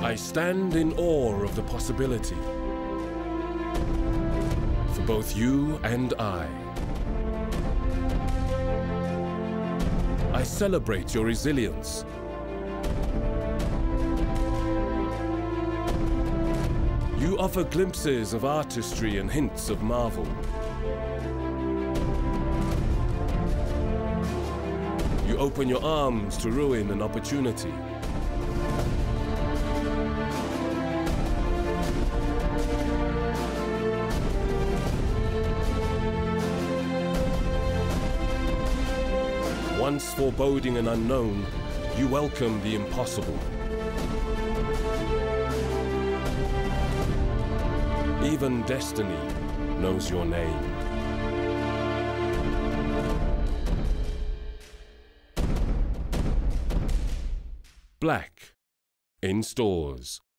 I stand in awe of the possibility for both you and I. I celebrate your resilience. You offer glimpses of artistry and hints of marvel. You open your arms to ruin and opportunity. Once foreboding and unknown, you welcome the impossible. Even destiny knows your name. Blaque in stores.